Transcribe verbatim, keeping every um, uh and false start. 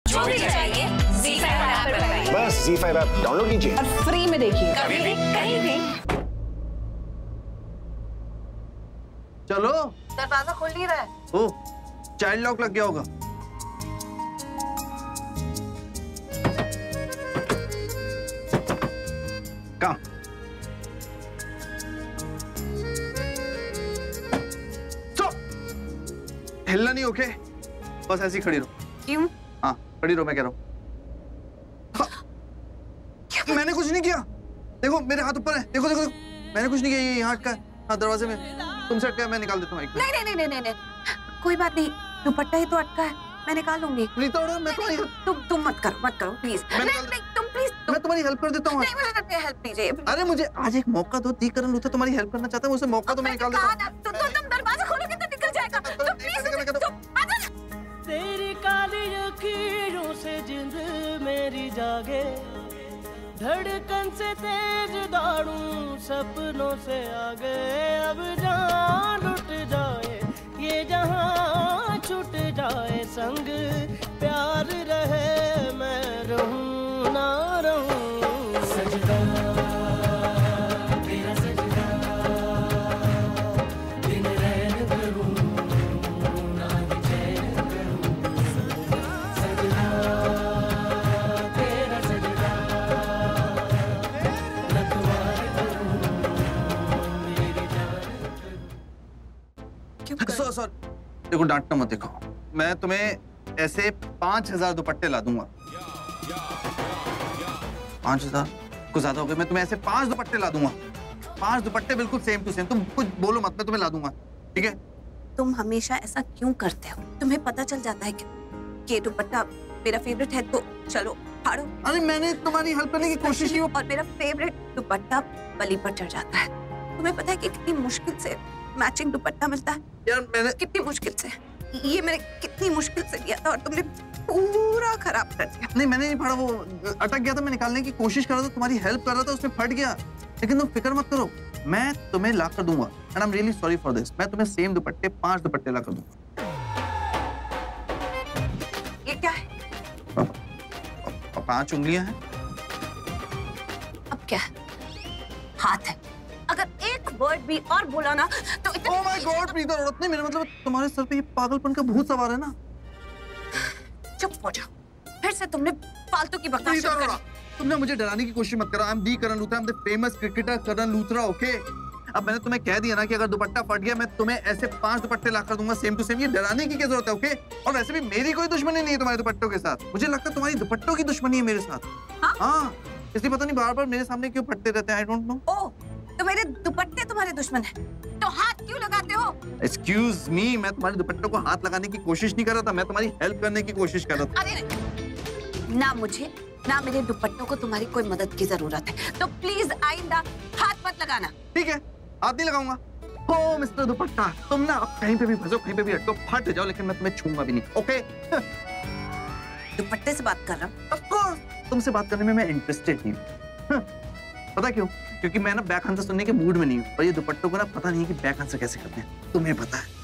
जो भी चाहिए ज़ी फाइव ऐप पर पाइए। बस ज़ी फाइव ऐप डाउनलोड कीजिए और फ्री में देखिए, कभी भी कहीं भी। चलो, दरवाजा खुल नहीं रहा है। ओ, चाइल्ड लॉक लग गया होगा। कहाँ? हिलना नहीं, ओके? बस ऐसी खड़ी रहो। क्यों? हाँ, खड़ी रहो, मैं कह रहा हूँ। हाँ। मैंने कुछ नहीं किया। देखो मेरे हाथ ऊपर है। देखो देखो देखो, मैंने कुछ नहीं किया। ये यहाँ अटका है। हाँ, दरवाजे में। तुमसे अटका है, मैं निकाल देता हूँ। नहीं नहीं नहीं नहीं नहीं, कोई बात नहीं। दुपट्टा ही तो अटका है, मैं निकाल लूंगी। नहीं तो मैं तुम्हारी तुम तुम मत करो, मत करो प्लीज। नहीं तुम प्लीज, मैं तुम्हारी हेल्प कर देता हूँ। नहीं मुझे हेल्प नहीं चाहिए। अरे मुझे आज एक मौका दो। दी करण लूथरा तुम्हारी हेल्प करना चाहता है, मुझे मौका तो मैं निकाल देता हूँ। तुम दरवाजा खोलोगे तो निकल जाएगा। तुम प्लीज तेरी काली लकीरों से जिंद मेरी जागे, धड़कन से तेज दौड़ूं सपनों से आगे। अब जान लुट जाए ये जहां, छूट जाए संग प्यार रहे, मैं रहूं ना रहूं। सजदा तेरा सजदा, दिन रैन करूं ना चैन करूं। सजदा तेरा सजदा, रखवार करूं मेरी जान करूं। सो सॉरी, देखो डांटना मत। देखो मैं तुम्हें ऐसे पांच हजार दुपट्टे ला दूंगा। पांच हजार कुछ ज्यादा हो गए। मैं तुम्हें ऐसे पांच दुपट्टे ला दूंगा। पांच दुपट्टे बिल्कुल सेम टू सेम। तुम कुछ बोलो मत, मैं तुम्हें ला दूंगा, ठीक है? तुम हमेशा ऐसा क्यों करते हो? तुम्हें पता चल जाता है कि ये दुपट्टा मेरा फेवरेट है तो चलो फाड़ो। अरे मैंने तुम्हारी हेल्प करने की कोशिश की। और मेरा फेवरेट दुपट्टा बलि पर चढ़ जाता है। तुम्हें पता है कि कितनी मुश्किल से मैचिंग दुपट्टा मिलता है? यार मैंने कितनी मुश्किल से, ये मैंने कितनी मुश्किल से लिया था और तुमने पूरा खराब कर दिया। नहीं, मैंने नहीं फाड़ा, वो अटक गया था। मैं निकालने की कोशिश कर रहा था, तुम्हारी हेल्प कर रहा था, उसमें फट गया। लेकिन तुम फिक्र मत करो, मैं तुम्हें ला कर दूंगा। And I am really sorry for this. मैं तुम्हें सेम दुपट्टे पांच दुपट्टे ला कर दूंगा। ये क्या है? पांच उंगलियां हैं। अब क्या है? हाथ है। अगर एक वर्ड भी और बोला ना तो इतनी... ओह माय गॉड प्रीता, औरत नहीं, मेरा मतलब तुम्हारे सर पे ये पागलपन का भूत सवार है ना। चुप हो जाओ, फिर से तुमने फालतू की बकवास शुरू करी। तुमने मुझे डराने की कोशिश मत करो। I am the Karan Luthra, I am the famous cricketer Karan Luthra, okay? अब मैंने तुम्हें कह दिया ना कि अगर दुपट्टा फट गया मैं तुम्हें ऐसे पांच दुपट्टे ला कर दूंगा सेम टू सेम। ये डराने की क्या जरूरत है, ओके? और वैसे भी मेरी कोई दुश्मनी नहीं है तुम्हारे दुपट्टों के साथ। मुझे लगता है तुम्हारी दुपट्टों की दुश्मनी है मेरे साथ। हाँ, हाँ, इसलिए पता नहीं बार बार मेरे सामने क्यों फटते रहते हैं। I don't know. ओह, तो मेरे दुपट्टे तुम्हारे दुश्मन हैं, तो हाथ क्यों लगाते हो? एक्सक्यूज मी, मैं तुम्हारे दुपट्टों को हाथ लगाने की कोशिश नहीं कर रहा था, मैं तुम्हारी हेल्प करने की कोशिश कर रहा था। अरे नहीं, ना मुझे ना मेरे दुपट्टों को तुम्हारी कोई मदद की जरूरत है, तो प्लीज आइंदा हाथ मत लगाना। ठीक है, हाथ नहीं लगाऊंगा। ओ मिस्टर दुपट्टा, तुम ना अब कहीं पे भी फंसो, कहीं पे भी अटको, फट जाओ, लेकिन मैं तुम्हें छूंगा भी नहीं, ओके? दुपट्टे से बात कर रहा हूँ। ऑफ कोर्स, तुमसे बात करने में मैं इंटरेस्टेड नहीं हूँ। पता क्यों? क्योंकि मैं ना बैक आंसर सुनने के मूड में नहीं हूँ, और ये दुपट्टों को ना पता नहीं है कि बैक आंसर कैसे करते हैं। तुम्हें पता है।